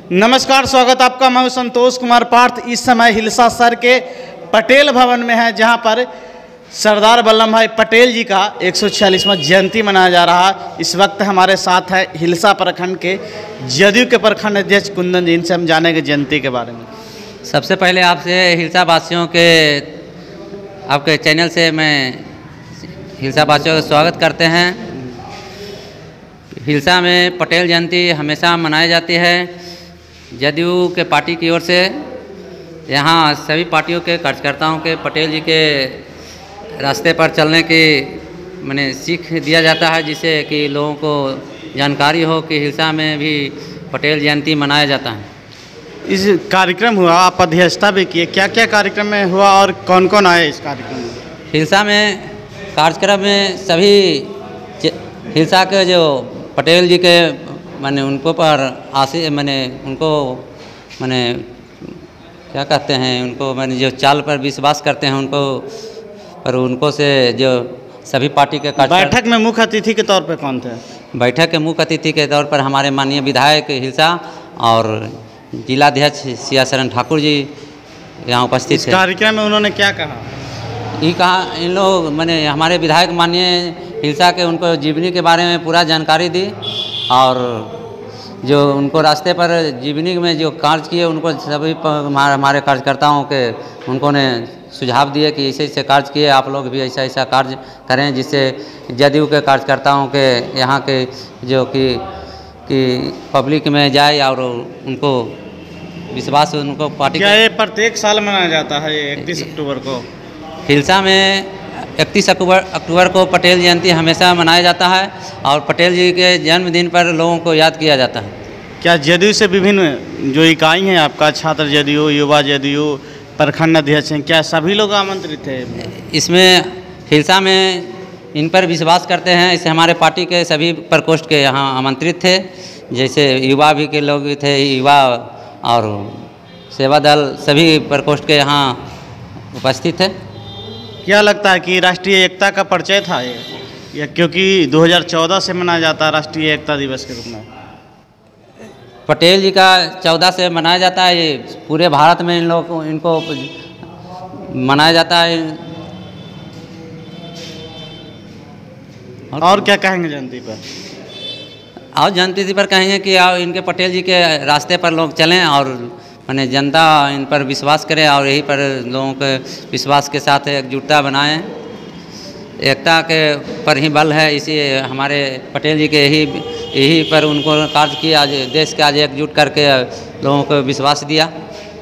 नमस्कार, स्वागत आपका। मैं संतोष कुमार पार्थ इस समय हिलसा शहर के पटेल भवन में है, जहां पर सरदार वल्लभ भाई पटेल जी का 146वां जयंती मनाया जा रहा है। इस वक्त हमारे साथ है हिलसा प्रखंड के जदयू के प्रखंड अध्यक्ष कुंदन जी। इनसे हम जानेंगे जयंती के बारे में। सबसे पहले आपसे हिलसा वासियों के आपके चैनल से मैं हिलसा वासियों का स्वागत करते हैं। हिलसा में पटेल जयंती हमेशा मनाई जाती है जदयू के पार्टी की ओर से। यहाँ सभी पार्टियों के कार्यकर्ताओं के पटेल जी के रास्ते पर चलने की माने सीख दिया जाता है, जिससे कि लोगों को जानकारी हो कि हिलसा में भी पटेल जयंती मनाया जाता है। इस कार्यक्रम हुआ, आप अध्यक्षता भी किए, क्या क्या कार्यक्रम में हुआ और कौन कौन आए इस कार्यक्रम में? हिलसा में कार्यक्रम में सभी हिलसा के जो पटेल जी के माने उनको पर माने उनको माने क्या कहते हैं, उनको माने जो चाल पर विश्वास करते हैं उनको, पर उनको से जो सभी पार्टी के बैठक में मुख्य अतिथि के तौर पर कौन थे? बैठक के मुख्य अतिथि के तौर पर हमारे माननीय विधायक हिलसा और जिलाध्यक्ष सियाशरण ठाकुर जी यहाँ उपस्थित थे। कार्यक्रम में उन्होंने क्या कहा? ये कहा, इन लोग माने हमारे विधायक माननीय हिलसा के उनको जीवनी के बारे में पूरा जानकारी दी और जो उनको रास्ते पर जीवनी में जो कार्य किए उनको सभी हमारे कार्यकर्ताओं के उनको ने सुझाव दिए कि ऐसे ऐसे कार्य किए, आप लोग भी ऐसा ऐसा कार्य करें, जिससे जदयू के कार्यकर्ताओं के यहाँ के जो कि पब्लिक में जाए और उनको विश्वास उनको पार्टी। क्या ये प्रत्येक साल मनाया जाता है 31 अक्टूबर को? हिलसा में 31 अक्टूबर को पटेल जयंती हमेशा मनाया जाता है और पटेल जी के जन्मदिन पर लोगों को याद किया जाता है। क्या जदयू से विभिन्न जो इकाई हैं आपका, छात्र जदयू, युवा जदयू, प्रखंड अध्यक्ष हैं, क्या सभी लोग आमंत्रित थे? इसमें हिलसा में इन पर विश्वास करते हैं, इससे हमारे पार्टी के सभी प्रकोष्ठ के यहाँ आमंत्रित थे। जैसे युवा भी के लोग भी थे, युवा और सेवा दल सभी प्रकोष्ठ के यहाँ उपस्थित थे। क्या लगता है कि राष्ट्रीय एकता का परिचय था ये, या क्योंकि 2014 से मनाया जाता है राष्ट्रीय एकता दिवस के रूप में? पटेल जी का 14 से मनाया जाता है, ये पूरे भारत में इन लोगों को इनको मनाया जाता है। और क्या कहेंगे जयंती पर? और जयंती पर कहेंगे कि इनके पटेल जी के रास्ते पर लोग चलें और माने जनता इन पर विश्वास करे और यही पर लोगों के विश्वास के साथ एकजुटता बनाएं। एकता के पर ही बल है, इसी हमारे पटेल जी के यही पर उनको कार्य किया, आज देश के आज एकजुट करके लोगों को विश्वास दिया।